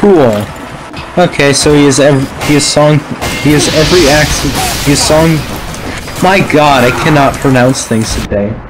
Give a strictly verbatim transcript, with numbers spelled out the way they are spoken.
Cool. Okay, so he is ev he is song he is every accent he is song. My God, I cannot pronounce things today.